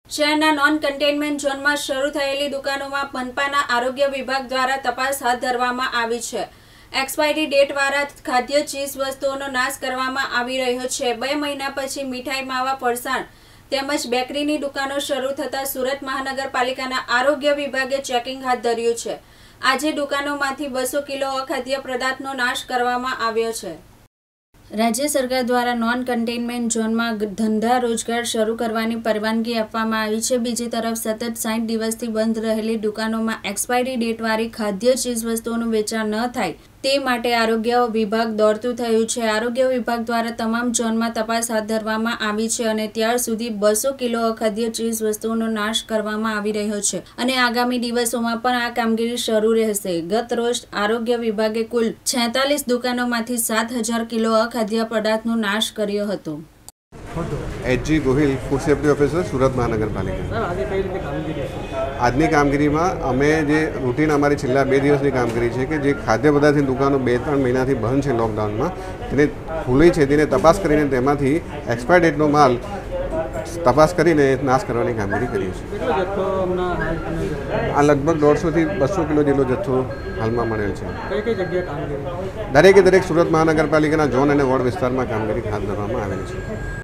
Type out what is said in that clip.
શહેરના non containment ઝોનમાં શરૂ થયેલી દુકાનોમાં મનપાના આરોગ્ય વિભાગ દ્વારા તપાસ હાથ ધરવામાં આવી છે। એક્સપાયરી ડેટવાળા ખાદ્ય ચીજ વસ્તુઓનો નાશ કરવામાં આવી રહ્યો છે। 2 મહિના પછી મીઠાઈ, માવા, ફરસાણ તેમજ બેકરીની દુકાનો શરૂ થતાં સુરત મહાનગરપાલિકાના આરોગ્ય વિભાગે ચેકિંગ હાથ ધર્યું છે। આજે દુકાનોમાંથી 200 કિલો અખાદ્ય પદાર્થનો નાશ કરવામાં આવ્યો છે। राज्य सरकार द्वारा नॉन कंटेनमेंट झोन में धंधा रोजगार शुरू करने परवानगी आपवामां आवी छे। बीजी तरफ सतत 60 दिवसथी बंध रहेली दुकानों में एक्सपायरी डेटवाળી खाद्य चीज वस्तुओं वेचाण न थाय ते माटे आरोग्य विभाग दौड़तुं थयुं छे। आरोग्य विभाग द्वारा तमाम झोन में तपास हाथ धरवामां आवी छे अने त्यार सुधी 200 किलो अखाद्य चीज वस्तुओनो नाश करवामां आवी रह्यो छे अने आगामी दिवसोमां पण आ कामगीरी शरू रहेशे। गत रोज आरोग्य विभागे कुल 46 दुकानोमांथी 7000 किलो अखाद्य पदार्थनो नाश कर्यो हतो। H G. Gohil, food safety officer, Surat महानगरपालिका। આજની કામગીરીમાં અમે જે રૂટીન અમારી છેલ્લા 2 દિવસની કામગીરી છે કે જે ખાદ્ય પદાર્થની દુકાનો 2-3 મહિનાથી બંધ છે લોકડાઉનમાં, તેને ખુલ્લી છે તેને તપાસ કરીને તેમાંથી એક્સપાયર ડેટનો માલ તપાસ કરીને નાશ કરવાની કામગીરી કરીએ છીએ। આ લગભગ 150થી 200 કિલો જેટલો જથ્થો હાલમાં મળેલ છે। દરેકે દરેક સુરત મહાનગરપાલિકાના ઝોન અને વોર્ડ વિસ્તારમાં કામગીરી હાથ ધરવામાં આવેલી છે।